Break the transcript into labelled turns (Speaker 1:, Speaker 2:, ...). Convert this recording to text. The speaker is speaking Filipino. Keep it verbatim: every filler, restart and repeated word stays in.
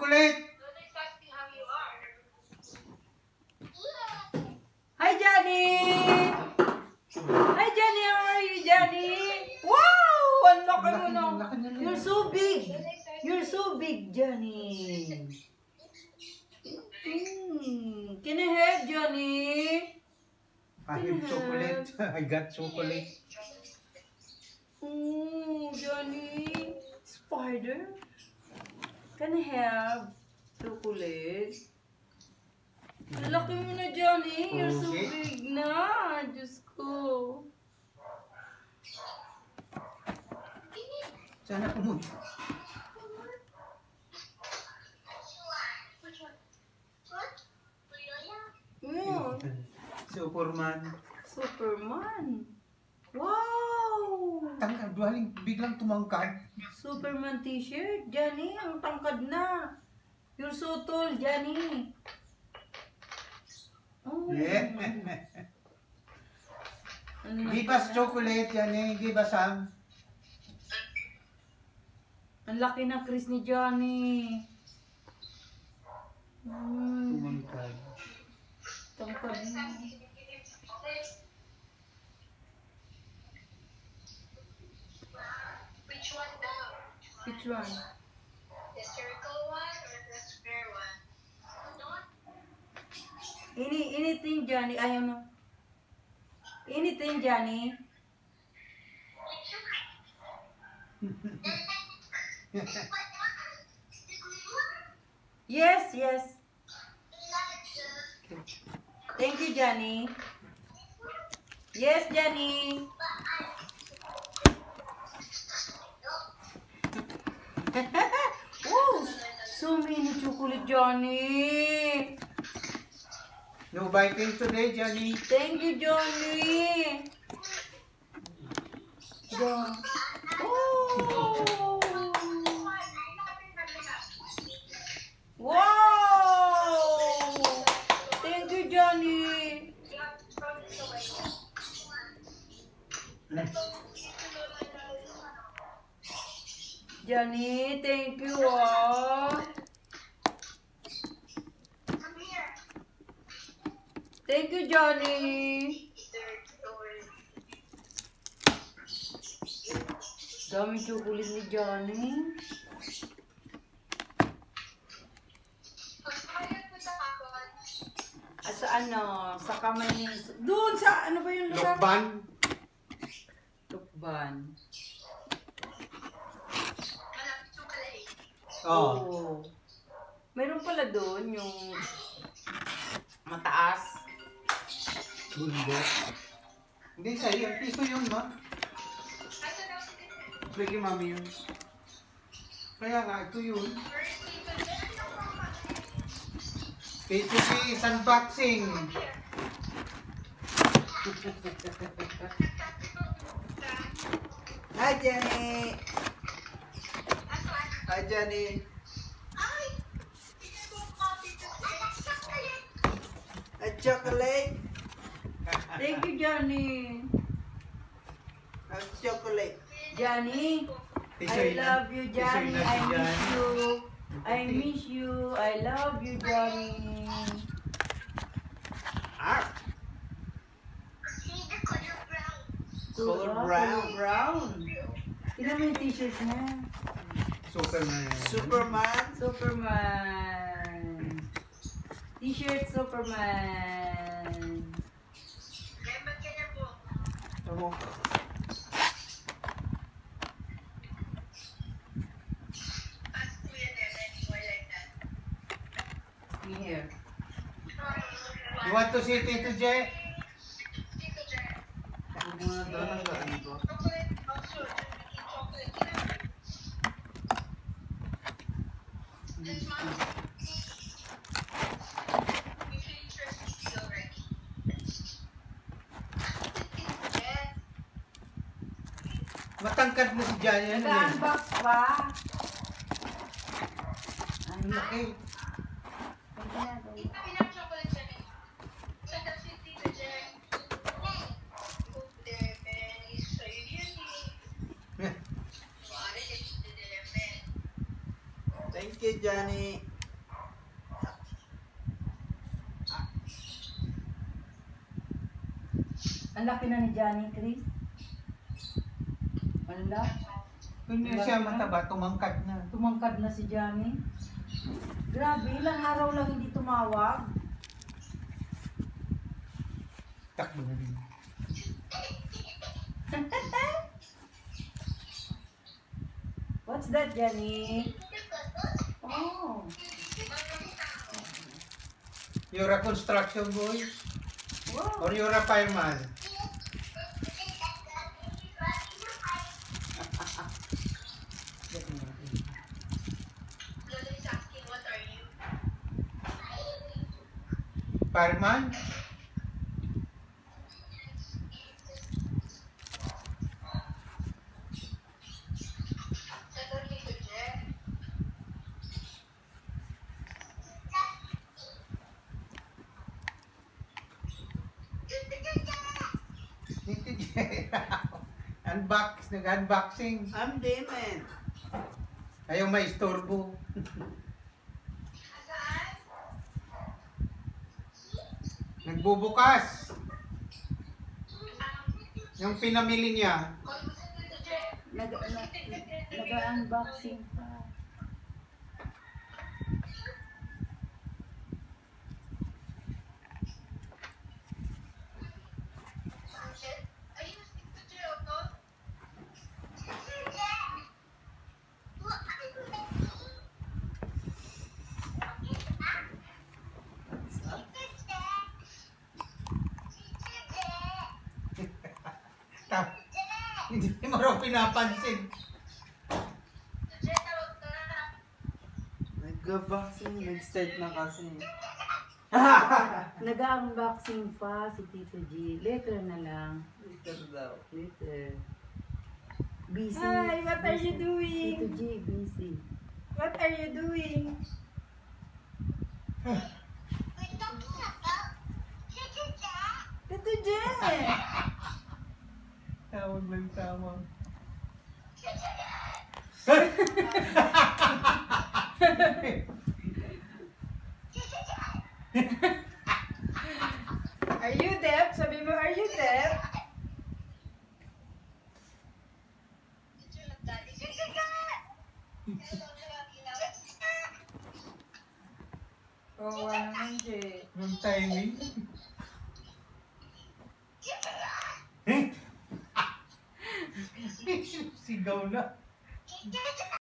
Speaker 1: chocolate.
Speaker 2: Hi, Johnny. Hi, Johnny. How are you, Johnny? Wow! Ang laki mo na. You're so big. You're so big, Johnny. Mm. Can I have, Johnny?
Speaker 1: I have chocolate. I got chocolate.
Speaker 2: Oh, Johnny. Spider. Can I have chocolate? Ang laki mo na, Johnny. You're so
Speaker 1: Okay.
Speaker 2: big na. Diyos ko.
Speaker 1: Sana pumunta.
Speaker 2: Mm.
Speaker 1: Superman.
Speaker 2: Superman. Wow!
Speaker 1: Tangkad, baling biglang tumangkad.
Speaker 2: Superman t-shirt, Johnny. Ang tangkad na. You're so tall, Johnny. Oh.
Speaker 1: Yeah. Give us chocolate, Johnny. Give us some.
Speaker 2: Ang laki na Chris ni Johnny. Mm.
Speaker 1: Tumangkad.
Speaker 2: Tangkad na.
Speaker 3: Which one daw?
Speaker 2: Which one?
Speaker 3: The circle one or the square one?
Speaker 2: Any, anything, Johnny. Ayaw na. Anything, Johnny. Yes, yes. Thank you, Johnny. Yes, Johnny. Oh, so many chocolate, Johnny.
Speaker 1: No biting today, Johnny.
Speaker 2: Thank you, Johnny. John. Oh. Wow. Thank you, Johnny. Johnny, thank you. Oh. Thank you, Johnny. Dami chocolate ni Johnny. Ah, sa ano? Sa kamay ni... Doon sa... Ano ba yung lugar?
Speaker 1: Lukban.
Speaker 2: Lukban.
Speaker 1: Oh.
Speaker 2: Oh. Meron pala doon yung... mataas.
Speaker 1: Bundok. Hindi sa'yo. Piso yun, ma. Bigyan mami yun. Kaya nga, ito yun. Face to face unboxing. Hi, Jenny. Hi, Jenny. A chocolate.
Speaker 2: Thank you, Johnny.
Speaker 1: A chocolate.
Speaker 2: Johnny, I love you, Johnny. I miss you. I miss you. I love you, Johnny.
Speaker 1: Ah.
Speaker 3: See the color brown.
Speaker 1: Color
Speaker 2: Wow,
Speaker 1: brown.
Speaker 2: color brown. Tignan mo yung t-shirt niya.
Speaker 1: Superman. Superman.
Speaker 2: Superman. T-shirt Superman.
Speaker 3: Lemon ka na po.
Speaker 1: Tamo.
Speaker 3: Ask Kuya Lemon, why like that?
Speaker 2: Here.
Speaker 1: You want to see Tito J?
Speaker 3: Tito Jen.
Speaker 1: Huwag mo na talaga ang ano ko.
Speaker 3: Chocolate, also, chocolate. This one. You feel interested already. Yes.
Speaker 1: Matangkad na si Johnny. Ano yun?
Speaker 2: Nag-unbox pa.
Speaker 1: Ang laki.
Speaker 3: Ito pinang chocolate siya eh. Sa kasi Tito Jen. Lemon is so unique. What is it, Lemon?
Speaker 1: Thank you, Johnny.
Speaker 2: Ang laki na ni Johnny, Chris. Wala.
Speaker 1: Kung niya siya mataba, tumangkad na.
Speaker 2: Tumangkad na si Johnny. Grabe, ilang araw lang hindi tumawag.
Speaker 1: Takbo na rin.
Speaker 2: What's that, Johnny? Oh.
Speaker 1: You're a construction boy?
Speaker 2: Wow.
Speaker 1: Or you're a fireman?
Speaker 3: Lola is asking, what are you?
Speaker 1: Fireman?
Speaker 3: Sagot ni Tuje.
Speaker 1: Dito Unbox, nag-unboxing.
Speaker 4: I'm Damon.
Speaker 1: Ayaw may istorbo.
Speaker 3: Saan?
Speaker 1: Nagbubukas.
Speaker 3: Um,
Speaker 1: Yung pinamili niya.
Speaker 3: call mo sa Tuje.
Speaker 2: Nag, na, nag-unboxing pa.
Speaker 3: Ayun, si Tuje, ako.
Speaker 1: Tap. Hindi mo raw pinapansin.
Speaker 3: Tuje, tawag ka na.
Speaker 4: Nag-boxing, nag-start na kasi.
Speaker 2: Nag-unboxing pa si Tito G. Later na lang.
Speaker 4: Later daw.
Speaker 2: Later. Busy.
Speaker 5: Hi, what are you
Speaker 2: Busy.
Speaker 5: doing?
Speaker 2: Tito G, busy.
Speaker 5: What are you doing? Tito Jen!
Speaker 1: Tawag lang tama.
Speaker 5: Are you deaf? Sabi mo, are you deaf?
Speaker 3: Tuje, nagdali.
Speaker 5: Oh, wala naman, Jay.
Speaker 1: Yung timing. Sigaw na.